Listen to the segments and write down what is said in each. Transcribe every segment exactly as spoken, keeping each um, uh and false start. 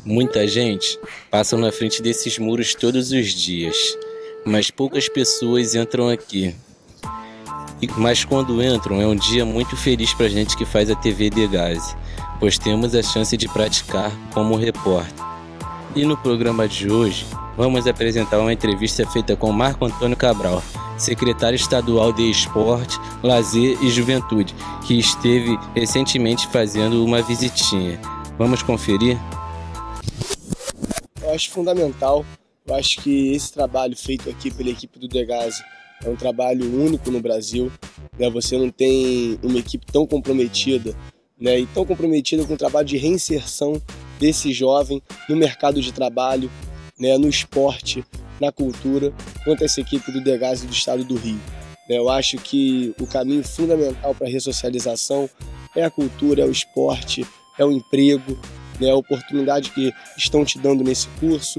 Muita gente passa na frente desses muros todos os dias, mas poucas pessoas entram aqui. E- Mas quando entram é um dia muito feliz pra gente que faz a T V Degaze, pois temos a chance de praticar como repórter. E no programa de hoje, vamos apresentar uma entrevista feita com Marco Antônio Cabral, secretário estadual de Esporte, Lazer e Juventude, que esteve recentemente fazendo uma visitinha. Vamos conferir? Eu acho fundamental, eu acho que esse trabalho feito aqui pela equipe do Degaze é um trabalho único no Brasil, né? Você não tem uma equipe tão comprometida, né? E tão comprometida com o trabalho de reinserção desse jovem no mercado de trabalho, né? No esporte, na cultura, quanto essa equipe do Degaze do estado do Rio, né? Eu acho que o caminho fundamental para a ressocialização é a cultura, é o esporte, é o emprego, né, a oportunidade que estão te dando nesse curso.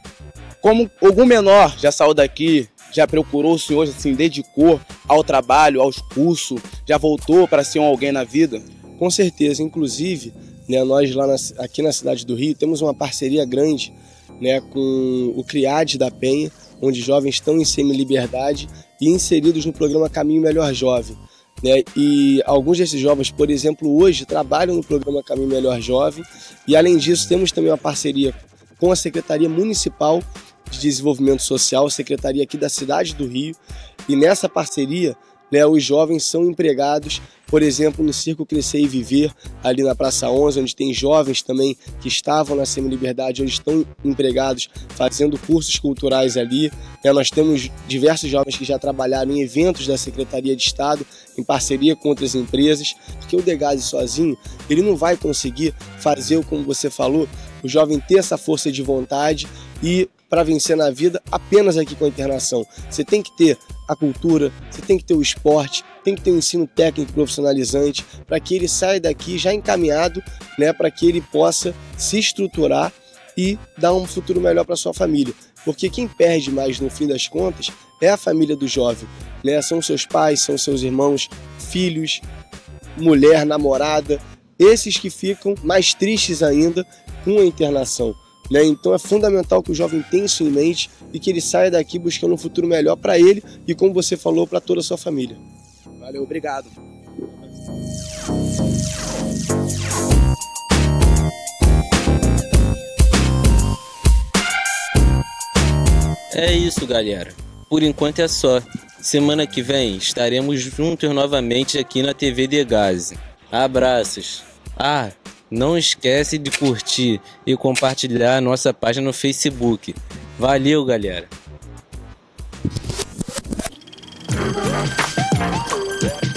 Como algum menor já saiu daqui, já procurou o senhor, se dedicou ao trabalho, aos cursos, já voltou para ser um alguém na vida? Com certeza, inclusive, né, nós lá na, aqui na cidade do Rio temos uma parceria grande, né, com o CRIAD da Penha, onde jovens estão em semi-liberdade e inseridos no programa Caminho Melhor Jovem. Né? E alguns desses jovens, por exemplo, hoje trabalham no programa Caminho Melhor Jovem e, além disso, temos também uma parceria com a Secretaria Municipal de Desenvolvimento Social, a secretaria aqui da cidade do Rio, e nessa parceria, né, os jovens são empregados, por exemplo, no Circo Crescer e Viver, ali na Praça onze, onde tem jovens também que estavam na semi-liberdade, onde estão empregados fazendo cursos culturais ali. É, nós temos diversos jovens que já trabalharam em eventos da Secretaria de Estado, em parceria com outras empresas, porque o Degaze sozinho, ele não vai conseguir fazer, como você falou, o jovem ter essa força de vontade e para vencer na vida apenas aqui com a internação. Você tem que ter a cultura, você tem que ter o esporte, tem que ter um ensino técnico profissionalizante para que ele saia daqui já encaminhado, né, para que ele possa se estruturar e dar um futuro melhor para sua família. Porque quem perde mais no fim das contas é a família do jovem, né? São seus pais, são seus irmãos, filhos, mulher, namorada, esses que ficam mais tristes ainda com a internação. Né? Então é fundamental que o jovem tenha isso em mente e que ele saia daqui buscando um futuro melhor para ele e, como você falou, para toda a sua família. Valeu, obrigado. É isso, galera. Por enquanto é só. Semana que vem estaremos juntos novamente aqui na T V Degaze. Abraços. Ah, não esquece de curtir e compartilhar a nossa página no Facebook. Valeu, galera!